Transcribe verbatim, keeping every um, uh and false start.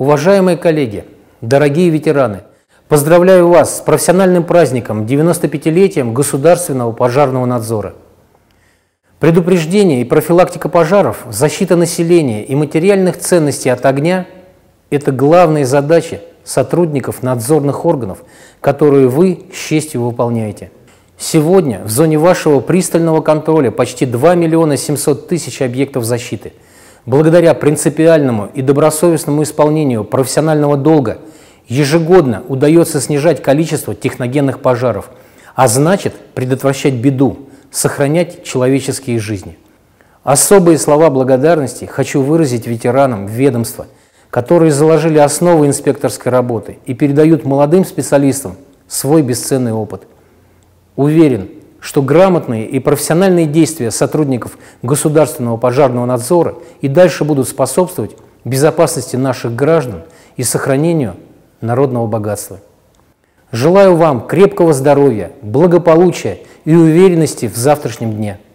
Уважаемые коллеги, дорогие ветераны, поздравляю вас с профессиональным праздником девяностопятилетием Государственного пожарного надзора. Предупреждение и профилактика пожаров, защита населения и материальных ценностей от огня – это главные задачи сотрудников надзорных органов, которые вы с честью выполняете. Сегодня в зоне вашего пристального контроля почти два миллиона семьсот тысяч объектов защиты. Благодаря принципиальному и добросовестному исполнению профессионального долга ежегодно удается снижать количество техногенных пожаров, а значит предотвращать беду, сохранять человеческие жизни. Особые слова благодарности хочу выразить ветеранам ведомства, которые заложили основы инспекторской работы и передают молодым специалистам свой бесценный опыт. Уверен, что грамотные и профессиональные действия сотрудников Государственного пожарного надзора и дальше будут способствовать безопасности наших граждан и сохранению народного богатства. Желаю вам крепкого здоровья, благополучия и уверенности в завтрашнем дне.